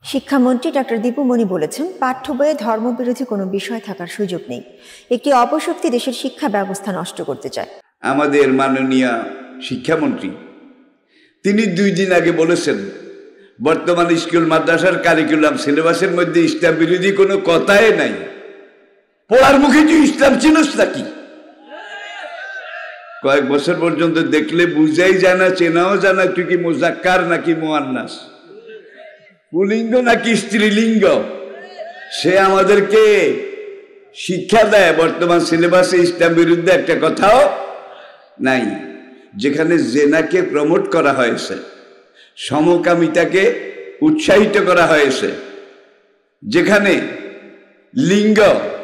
শিক্ষামন্ত্রী ডক্টর দীপু মনি বলেছেন, পাঠ্য বইয়ে ধর্মবিরোধী কোনো বিষয় থাকার সুযোগ নেই। একটি অপশক্তি দেশের শিক্ষা ব্যবস্থা নষ্ট করতে চায়। আমাদের মাননীয় শিক্ষামন্ত্রী তিনি 2 দিন আগে বলেছেন, বর্তমান স্কুল মাদ্রাসার কারিকুলাম সিলেবাসের মধ্যে ইসলাম বিরোধী কোনো কথাই নাই। পড়ার মুখে তুই ইসলাম চিনস নাকি? কয়েক বছর পর্যন্ত দেখলে বুঝাই যায় না, চেনাও যায় না তুই কি মুজাক্কার নাকি মুয়ান্নাস, পুলিঙ্গ নাকি স্ত্রীলিঙ্গ। সে আমাদেরকে শিক্ষা দেয় বর্তমান সিলেবাসে ইসলাম বিরুদ্ধে একটা কথাও নাই। যেখানে জেনাকে প্রমোট করা হয়েছে, সমকামিতাকে উৎসাহিত করা হয়েছে, যেখানে লিঙ্গ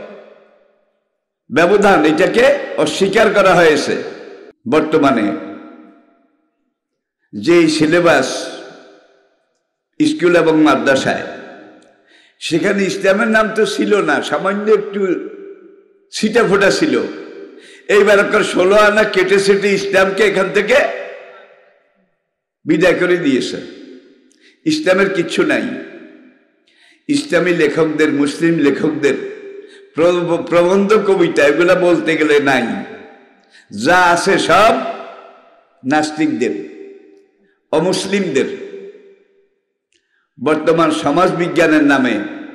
ব্যবধান এটাকে অস্বীকার করা হয়েছে, বর্তমানে যে সিলেবাস স্কুল এবং মাদ্রাসায়, সেখানে ইসলামের নাম তো ছিল না, সামান্য একটু ছিটা ফোটা ছিল। এইবার 16 আনা কেটে সেটে ইসলামকে এখান থেকে বিদায় করে দিয়েছে। ইসলামের কিচ্ছু নাই। ইসলামী লেখকদের, মুসলিম লেখকদের প্রবন্ধ, কবিতা এগুলা বলতে গেলে নাই। যা আছে সব নাস্তিকদের, অমুসলিমদের। বর্তমান সমাজ বিজ্ঞানের নামে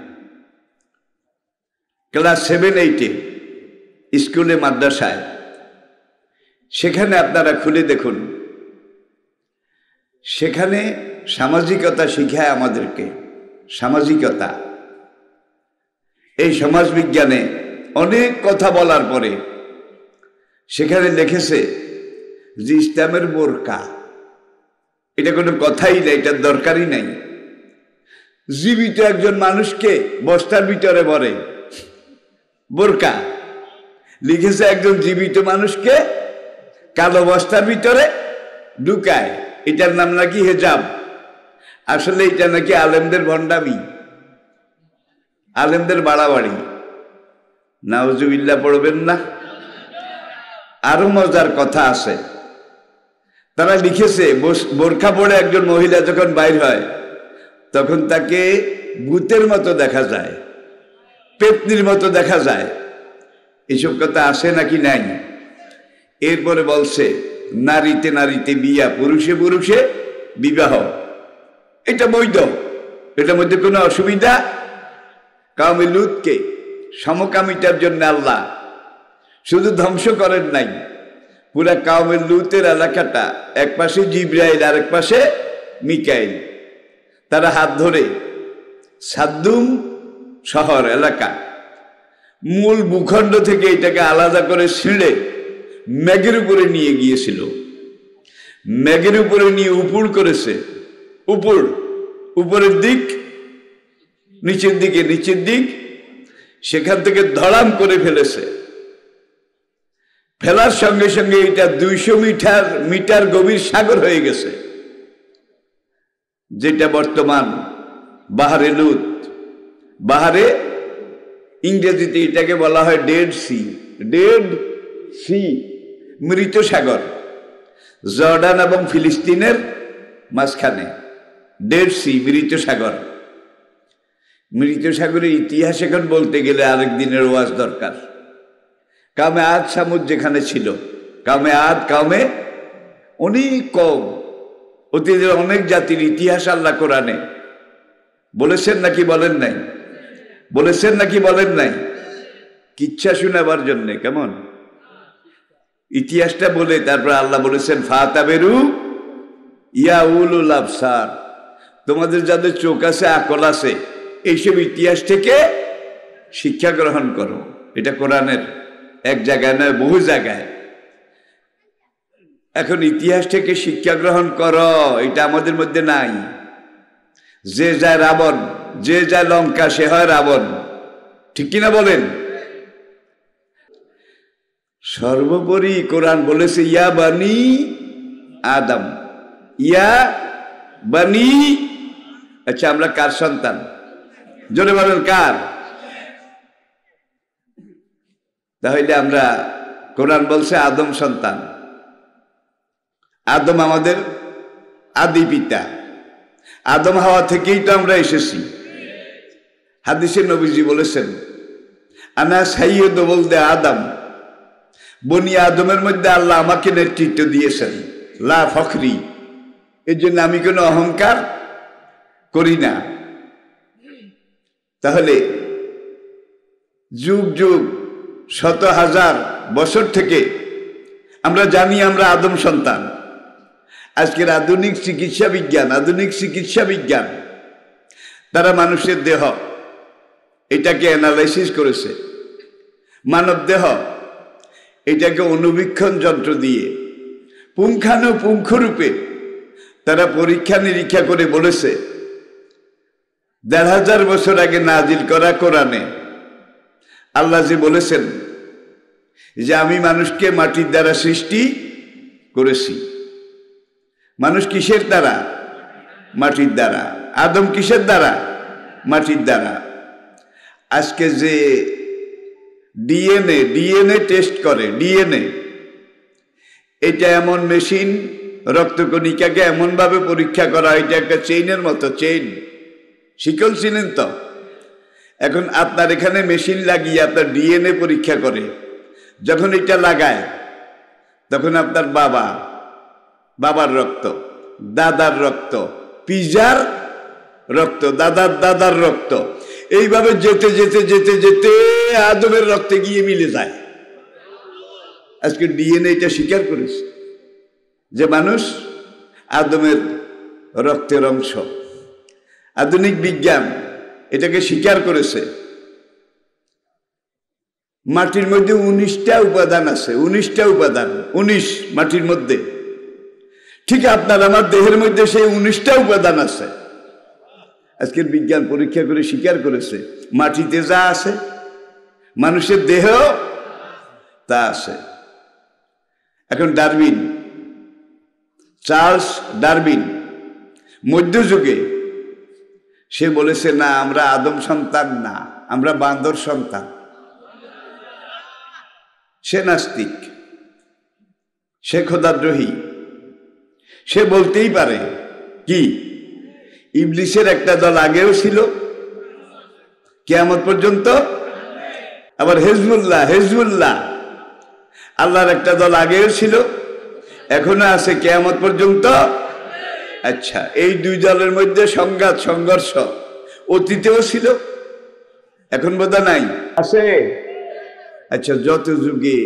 ক্লাস 7-8 স্কুলে মাদ্রাসায়, সেখানে আপনারা খুলে দেখুন, সেখানে সামাজিকতা শিখায় আমাদেরকে। সামাজিকতা, এই সমাজ বিজ্ঞানে অনেক কথা বলার পরে সেখানে লিখেছে যে ইসলামের বোরকা, এটা কোনো কথাই নাই, এটার দরকারই নাই। জীবিত একজন মানুষকে বস্তার ভিতরে ভরে বোরকা, লিখেছে একজন জীবিত মানুষকে কালো বস্তার ভিতরে ঢুকায়, এটার নাম নাকি হেজাব। আসলে এটা নাকি আলেমদের ভণ্ডামি, আলেমদের বাড়াবাড়ি। নাউজুবিল্লাহ পড়বেন না? আরো মজার কথা আছে। তারা লিখেছে বোরকা পরে একজন মহিলা যখন বাইর হয় তখন তাকে ভূতের মতো দেখা যায়, পেতনির মতো দেখা যায়। এসব কথা আসে নাকি নাই? এরপরে বলছে নারীতে নারীতে বিয়া, পুরুষে পুরুষে বিবাহ, এটা বৈধ, এটার মধ্যে কোনো অসুবিধা। কওমে লূতকে সমকামিতার জন্য আল্লাহ শুধু ধ্বংস করেন নাই, পুরা কওমে লূতের এলাকাটা, এক পাশে জিবরাইল আর এক পাশে মিকাইল, তারা হাত ধরে সাদ্দুম শহর এলাকা মূল ভূখণ্ড থেকে এটাকে আলাদা করে ছিঁড়ে মেঘের উপরে নিয়ে গিয়েছিল। মেঘের উপরে নিয়ে উপুড় করেছে, উপরের দিক, নিচের দিকে, নিচের দিক, সেখান থেকে ধড়াম করে ফেলেছে। ফেলার সঙ্গে সঙ্গে এটা 200 মিটার গভীর সাগর হয়ে গেছে, যেটা বর্তমান বাহারে লুত। বাহারে ইংরেজিতে এটাকে বলা হয় ডেড সি, ডেড সি, মৃত সাগর। জর্ডান এবং ফিলিস্তিনের মাঝখানে ডেড সি, মৃত সাগর। মৃত সাগরের ইতিহাস এখন বলতে গেলে আরেক দিনের ওয়াজ দরকার। কামে আদ সামুদ যেখানে ছিল, কামে আদ, কামে অনেক কম, অতীতের অনেক জাতির ইতিহাস আল্লাহ কোরআনে বলেছেন নাকি বলেন নাই? বলেছেন নাকি বলেন নাই? কিচ্ছা শোনাবার জন্যে, কেমন ইতিহাসটা বলে তারপর আল্লাহ বলেছেন ফাতাবেরু ইয়া উলুল আবসার, তোমাদের যাদের চোখ আছে, আকল আছে, এইসব ইতিহাস থেকে শিক্ষা গ্রহণ করো। এটা কোরআনের এক জায়গায় নয়, বহু জায়গায়। এখন ইতিহাস থেকে শিক্ষা গ্রহণ করো, এটা আমাদের মধ্যে নাই। যে যায় রাবণ, যে যায় লঙ্কা, সে হয় রাবণ, ঠিক কিনা বলেন? সর্বোপরি কোরআন বলেছে ইয়া বানি আদম, ইয়া বানি। আচ্ছা, আমরা কার সন্তান? জোরে বলেন কার? তাহলে আমরা, কোরআন বলছে আদম সন্তান। আদম আমাদের আদি পিতা। আদম হাওয়া থেকেই তো আমরা এসেছি। হাদিসে নবীজি বলেছেন, আনা সাইয়্যিদু ওয়ালদে আদম, বনি আদমের মধ্যে আল্লাহ আমাকে নেতৃত্ব দিয়েছেন, লা ফখরি, এর জন্য আমি কোনো অহংকার করি না। তাহলে যুগ যুগ শত হাজার বছর থেকে আমরা জানি আমরা আদম সন্তান। আজকের আধুনিক চিকিৎসা বিজ্ঞান তারা মানুষের দেহ এটাকে অ্যানালাইসিস করেছে, মানব দেহ এটাকে অনুবীক্ষণ যন্ত্র দিয়ে পুঙ্খানুপুঙ্খরূপে তারা পরীক্ষা নিরীক্ষা করে বলেছে ১৫০০ বছর আগে নাজিল করা কোরআনে আল্লাহ যে বলেছেন যে আমি মানুষকে মাটির দ্বারা সৃষ্টি করেছি। মানুষ কিসের দ্বারা? মাটির দ্বারা। আদম কিসের দ্বারা? মাটির দ্বারা। আজকে যে ডিএনএ টেস্ট করে, ডিএনএ এটা এমন মেশিন, রক্তকণিকাকে এমনভাবে পরীক্ষা করা, এটা একটা চেইনের মতো, চেইন, শিকল ছিলেন তো। এখন আপনার এখানে মেশিন লাগিয়ে আপনার ডিএনএ পরীক্ষা করে, যখন এটা লাগায় তখন আপনার বাবার রক্ত, দাদার রক্ত, পিজার রক্ত, দাদার রক্ত, এইভাবে যেতে যেতে যেতে যেতে আদমের রক্তে গিয়ে মিলে যায়। আজকে ডিএনএ এটা স্বীকার করেছে যে মানুষ আদমের রক্তের অংশ। আধুনিক বিজ্ঞান এটাকে স্বীকার করেছে। মাটির মধ্যে 19টা উপাদান আছে, 19টা উপাদান, 19 মাটির মধ্যে। ঠিক আপনার আমার দেহের মধ্যে সেই 19টা উপাদান আছে। আজকের বিজ্ঞান পরীক্ষা করে স্বীকার করেছে মাটিতে যা আছে মানুষের দেহ তা আছে। এখন চার্লস ডারউইন মধ্যযুগে সে বলেছে, না আমরা আদম সন্তান না, আমরা বান্দর সন্তান। সে নাস্তিক, সে খোদাদ্রোহী। সে বলতেই পারে কি ইবলিসের একটা দল আগেও ছিল কিয়ামত পর্যন্ত, আবার হেজবুল্লাহ আল্লাহর একটা দল আগেও ছিল, এখনো আছে কিয়ামত পর্যন্ত। আচ্ছা, এই দুই দলের মধ্যে সংঘাত সংঘর্ষ অতীতেও ছিল, এখন বোধহয় নাই, আছে। আচ্ছা, যত যুগে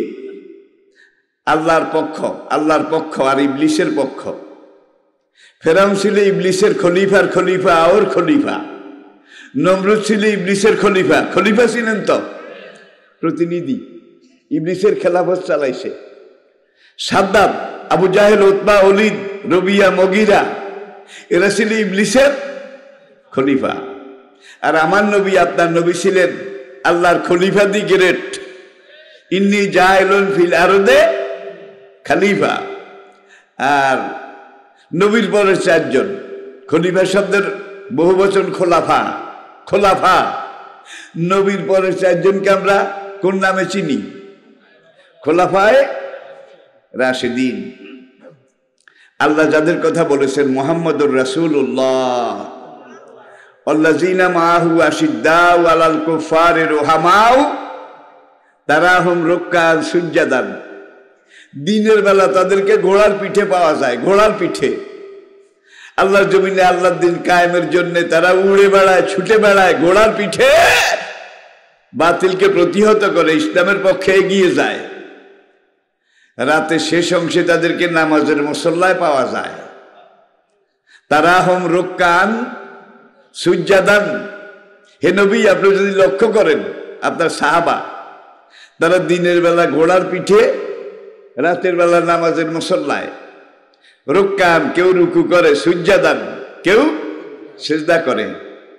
আল্লাহর পক্ষ আর ইবলিসের পক্ষ। ফেরাউন ছিল ইবলিসের খলিফার খলিফা, ওর খলিফা। নমরুদ ছিল ইবলিসের খলিফা ছিলেন তো, প্রতিনিধি, ইবলিসের খেলাফত চালাইছে। সাদ্দাত, আবু জাহেল, উতবা, ওলিদ, রবিয়া, মগিরা, এরা ছিল ইবলিসের খলিফা। আর আমার নবী, আপনার নবী ছিলেন আল্লাহর খলিফা দি গ্রেট, ইন্নী জাইলুন ফিল আরদে খলিফা। আর নবীর পরে 4 জন। খলিফা শব্দের বহু বচন খোলাফা। নবীর পরে 4 জনকে আমরা কোন নামে চিনি? খোলাফায়ে রাশিদিন। আল্লাহ যাদের কথা বলেছেন মুহাম্মদুর রাসূলুল্লাহ, আল্লাযীনা মাআহু আশিদ্দাউ আলাল কুফারি রুহামাউ তারাহুম রুক্কান সুজদান। দিনের বেলা তাদেরকে ঘোড়ার পিঠে পাওয়া যায়, ঘোড়ার পিঠে। আল্লাহর জমিনে আল্লাহর দিন কায়েমের জন্য তারা উড়ে বেড়ায়, ছুটে বেড়ায় ঘোড়ার পিঠে, বাতিলকে প্রতিহত করে, ইসলামের পক্ষে এগিয়ে যায়। রাতে শেষ অংশে তাদেরকে নামাজের মুসল্লায় পাওয়া যায়। তারাহুম রুক্কান সুজদান। হে নবী, আপনি যদি লক্ষ্য করেন আপনার সাহাবা, তারা দিনের বেলা ঘোড়ার পিঠে, রাতের বেলা নামাজের মুসল্লায়। রুক্কান, কেউ রুকু করে, সুজদান কেউ সিজদা করে।